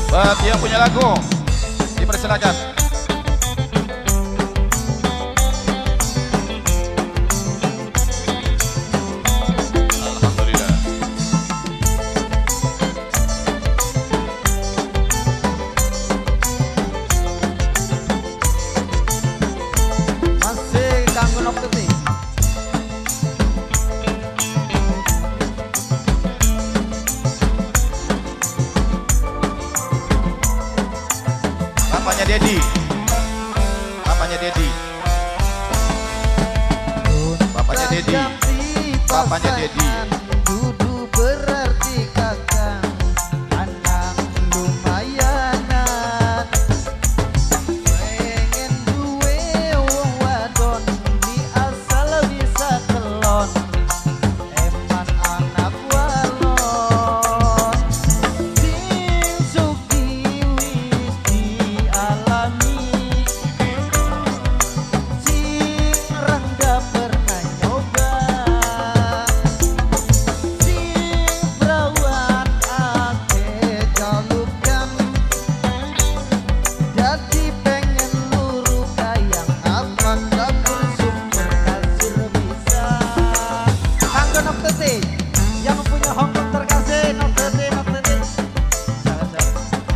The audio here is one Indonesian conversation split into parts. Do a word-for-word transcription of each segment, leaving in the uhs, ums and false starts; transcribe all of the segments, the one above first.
Buat yang punya lagu, dipersilakan. Papanya Dedi, papanya Dedi, papanya Dedi, papanya Dedi. Dudu berarti kakak, anak lumayanan. Pengen duwe wong wadon, di asal bisa kelon. Eman anak walon, sing suki wis dialami, sing rangga pernah nyoba, sing perawan ake jalukan. Jadi pengen luru kayang apa dapur sumber kasur bisa. Kanggo Nok Teti yang punya Hongkong terkasih, Nok Teti, Nok Teti. Salam-salam.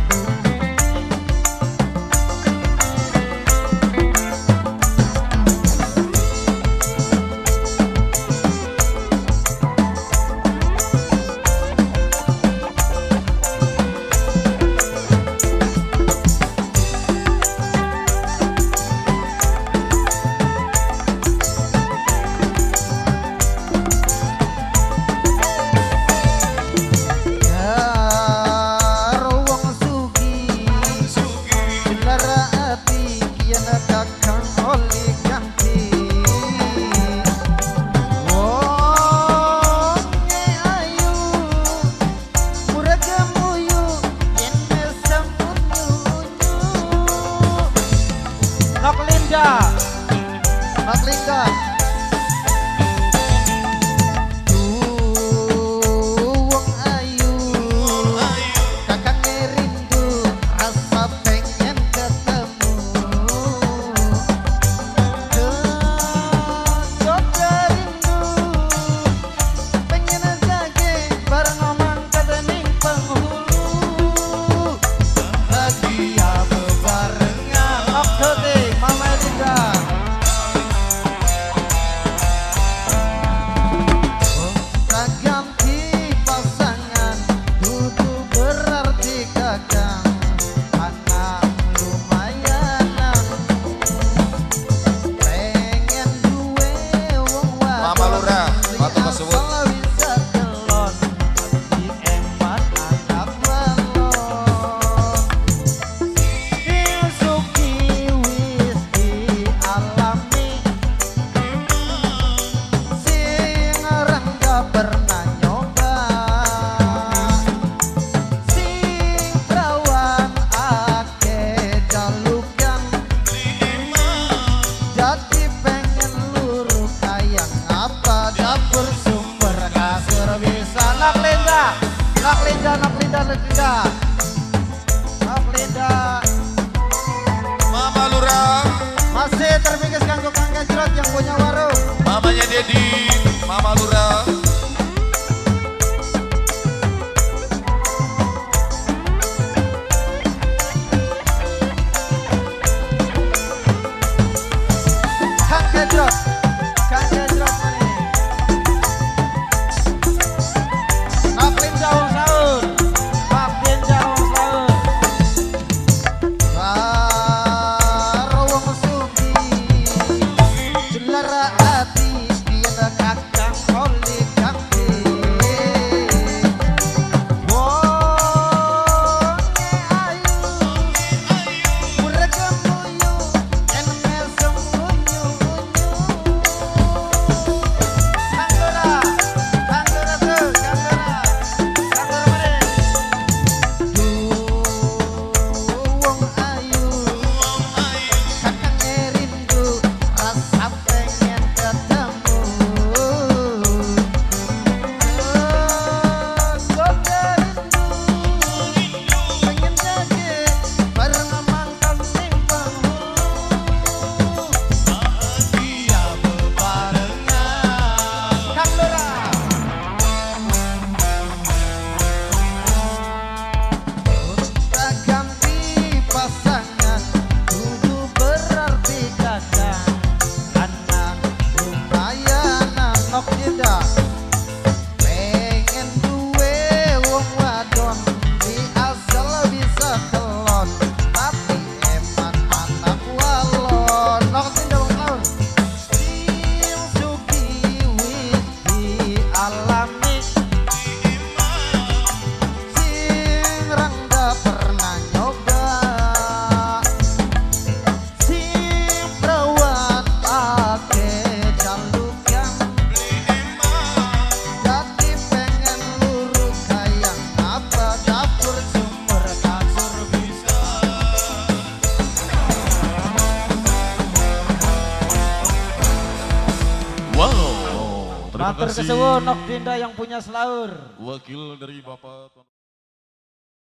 Karo wong sugih, jelara ati kian kakang oli ganti. Wonge ayu, murah gemuyu, yen mesem unyu-unyu. Nok Linda, Nok Linda. Wong ayu, kakak ngerindu, rasa pengen ketemu. Dodot rindu, pengen jage bareng omang kedening penghulu. Bahagia bebarengan. Nok Teti, Mama Linda. Tak ganti pasangan, dudu berarti kakang, anak lumayanan. Pengen duwe wong wadon, Mama Lurah, Batu di Kesewut. asal bisa kelon. Di eman anak walon, sing suki wis dialami, sing rangga pernah nyoba, sing perawan ake jalukan. Jadi pengen luru kayang apa dapur sumber kasur bisa. Nok Linda, Nok Linda, Nok Linda, Nok Linda, Nok Linda. Mama Lurah, Masih terpikir kanggo Kang Gajrot yang punya warung. mamanya Dedi, Mama Lurah. Kang Gajrot, Kang Gajrot mana? Nok Linda wong sahur, Nok Linda wong sahur. Karo wong sugih, jelara ati biyen kakang oli ganti. Wonge ayu, murah gemuyu, yen mesem unyu-unyu. Kanggora, kanggora tuh, kanggora, kanggora mana? Wong ayu, kakang ngerindu, rasa pengen Terima Matur kasih. kesuwun Nok Dinda yang punya selaur. Wakil dari Bapak